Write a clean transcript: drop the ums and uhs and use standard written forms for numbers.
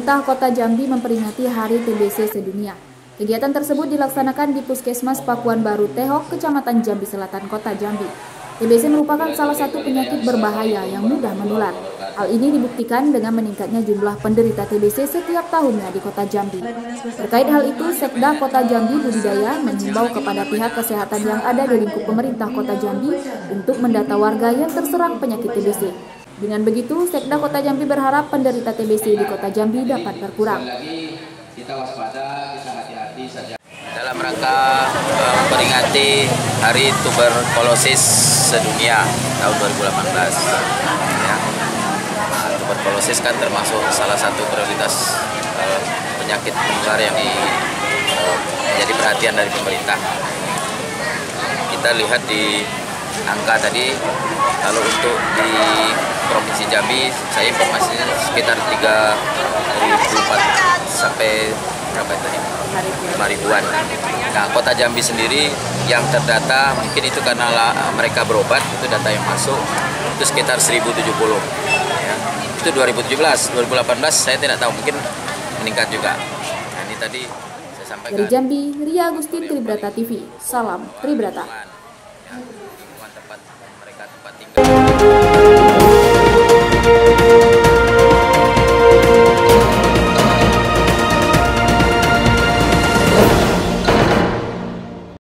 Pemerintah Kota Jambi memperingati Hari TBC Sedunia. Kegiatan tersebut dilaksanakan di Puskesmas Pakuan Baru Tehok, Kecamatan Jambi Selatan, Kota Jambi. TBC merupakan salah satu penyakit berbahaya yang mudah menular. Hal ini dibuktikan dengan meningkatnya jumlah penderita TBC setiap tahunnya di Kota Jambi. Terkait hal itu, Sekda Kota Jambi Budidaya menghimbau kepada pihak kesehatan yang ada di lingkup pemerintah Kota Jambi untuk mendata warga yang terserang penyakit TBC. Dengan begitu, Sekda Kota Jambi berharap penderita TBC di Kota Jambi dapat berkurang. Kita waspada, kita hati-hati saja. Dalam rangka memperingati Hari Tuberkulosis Sedunia tahun 2018, ya. Tuberkulosis kan termasuk salah satu prioritas penyakit menular yang menjadi perhatian dari pemerintah. Kita lihat di angka tadi, kalau untuk di Provinsi Jambi, saya informasinya sekitar 3.004 sampai berapa tadi? 5.000-an. Nah, Kota Jambi sendiri yang terdata, mungkin itu karena mereka berobat, itu data yang masuk, itu sekitar 1.070. Ya. Itu 2017, 2018 saya tidak tahu, mungkin meningkat juga. Nah, ini tadi saya sampaikan. Dari Jambi, Ria Agustin, Tribrata TV. Salam Tribrata. Tempat mereka tempat tinggal.